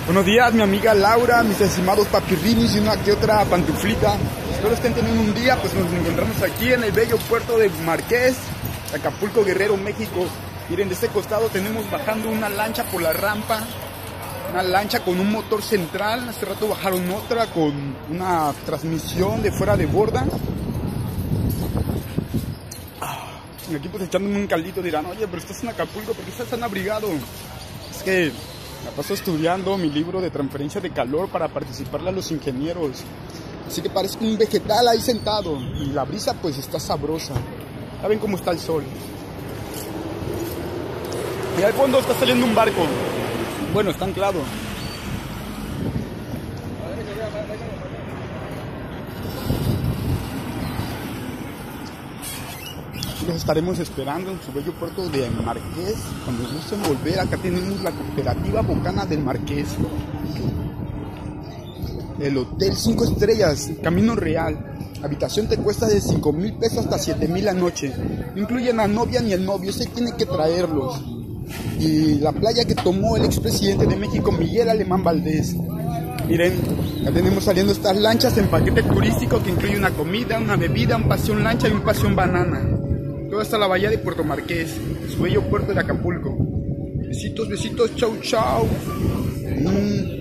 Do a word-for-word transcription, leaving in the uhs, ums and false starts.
Buenos días, mi amiga Laura, mis estimados papirrinis y una que otra pantuflita. Espero estén teniendo un día, pues nos encontramos aquí en el bello puerto de Marqués, Acapulco, Guerrero, México. Miren, de este costado tenemos bajando una lancha por la rampa, una lancha con un motor central. Hace rato bajaron otra con una transmisión de fuera de borda. Y aquí pues echándome un caldito dirán, oye, pero estás en Acapulco, ¿por qué estás tan abrigado? Es que me paso estudiando mi libro de transferencia de calor para participarle a los ingenieros. Así que parezco un vegetal ahí sentado. Y la brisa pues está sabrosa. Ya ven cómo está el sol. Y al fondo está saliendo un barco. Bueno, está anclado. Los estaremos esperando en su bello puerto de Marqués. Cuando gusten volver, acá tenemos la cooperativa Bocana del Marqués, el hotel cinco estrellas, Camino Real. Habitación te cuesta de cinco mil pesos hasta siete mil la noche. No incluyen a la novia ni el novio, ese tiene que traerlos. Y la playa que tomó el expresidente de México, Miguel Alemán Valdés. Miren, ya tenemos saliendo estas lanchas en paquete turístico que incluye una comida, una bebida, un paseo en lancha y un paseo en banana. Todo hasta la bahía de Puerto Marqués, su bello puerto de Acapulco. Besitos, besitos, chau, chau. Mm.